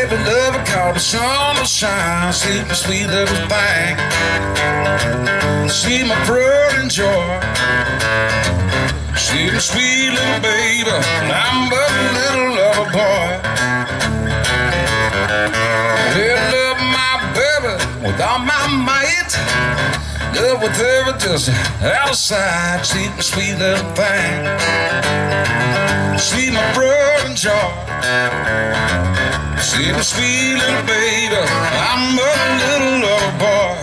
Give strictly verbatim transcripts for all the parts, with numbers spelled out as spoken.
baby lover called the sun will shine. She's my sweet little thing. She's my pride and joy. She's my sweet little baby, and I'm but a little lover boy. I love my baby with all my might. Love with her just out of sight. She's my sweet little thing. She's my pride and joy. She's my sweet little baby, I'm a little lover boy.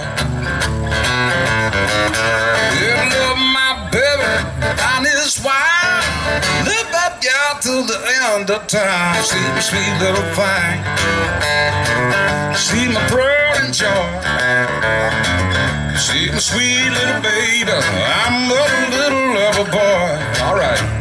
Yeah, I love my baby, and his wife. Live up, y'all, till the end of time. She's my sweet little thing. She's my pride and joy. She's my sweet little baby, I'm a little lover boy. All right.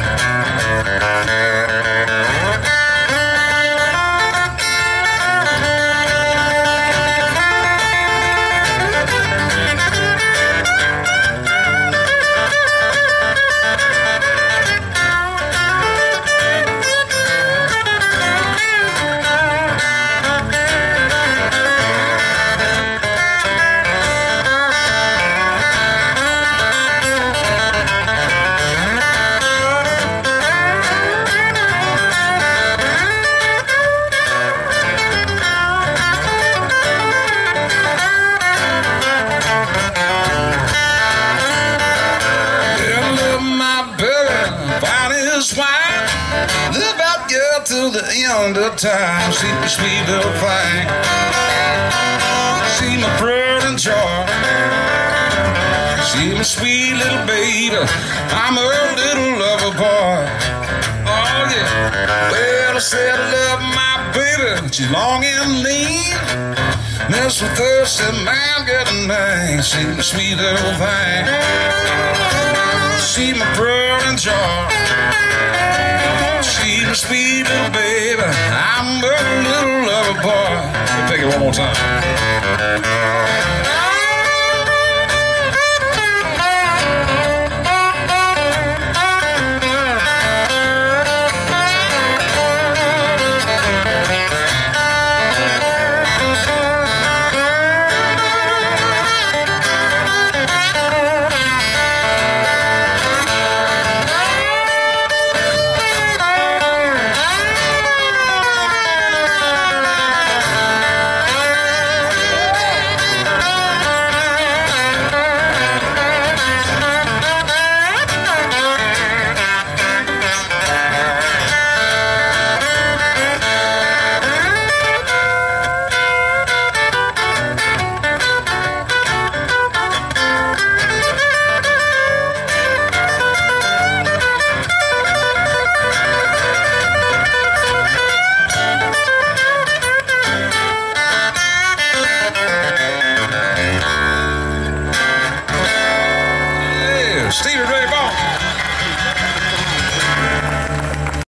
Live out, girl, till the end of time. She's my sweet little thing. She's my pride and joy. She's my sweet little baby, I'm a little lover boy. Oh yeah. Well, I said I love my baby, she's long and lean. Mess with her, said man, get a name. She's my sweet little thing. She's my pride and joy. She's my sweet little baby, I'm a little lover boy. Let's take it one more time.